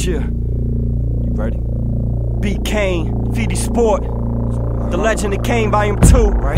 Chill. You ready? B. Kane, VD Sport, The Legend of Kane, Volume 2, right?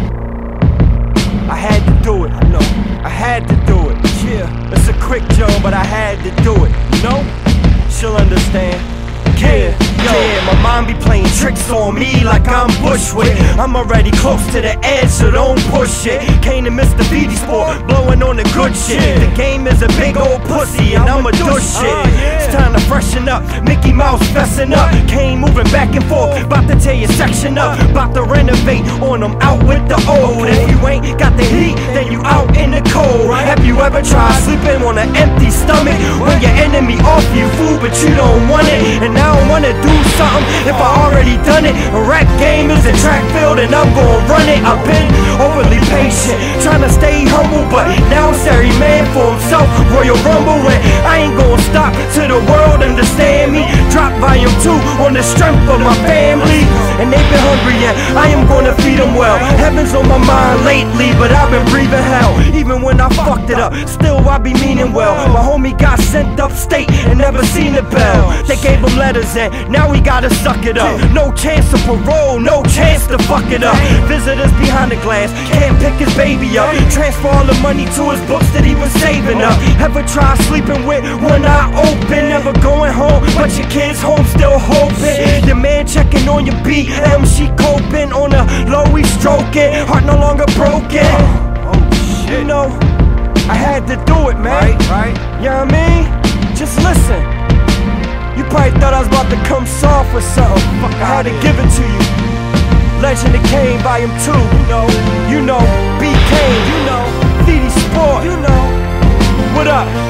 I had to do it, I know. I had to do it. Yeah, it's a quick joke, but I had to do it. You know? She'll understand. Yeah, my mom be playing tricks on me like I'm Bushwick. I'm already close to the edge, so don't push it. Kane and Mr. VD Sport, blowing on the good shit. The game is a big old pussy, and I'ma do shit. It's time to freshen up, Mickey Mouse fessing up. Kane moving back and forth, about to tear your section up. About to renovate on them, out with the old. If you ain't got the heat, then you out in the cold. Have you ever tried sleeping on an empty stomach? When your enemy offer you food, but you don't want it. And I don't wanna do something if I already done it. A rap game is a track field and I'm gon' run it. I've been overly patient, trying to stay humble, but now it's every man for himself. Royal Rumble, and I ain't gon' stop till the world understand me. Drop Volume 2 on the strength of my family, and they've been hungry, and I am gonna feed them well. Heaven's on my mind lately, but I've been breathing hell. Even when I fucked it up, still I be meaning well. My homie got sent upstate and never seen a bell. They gave him letters and now we gotta suck it up. No chance of parole, no chance to fuck it up. Visitors behind the glass, can't pick his baby up. Transfer all the money to his books that he was saving up. Ever try sleeping with one eye open? Never going home, but your kids home still hoping. Your man checking on your BM, she coping. On the low we stroking, heart no longer broken. You know, I had to do it, man. Right? You know what I mean? Just listen. You probably thought I was about to come soft or something. I had to give it to you. Legend of Kane, Volume 2. You know, B. Kane. VD Sport. What up?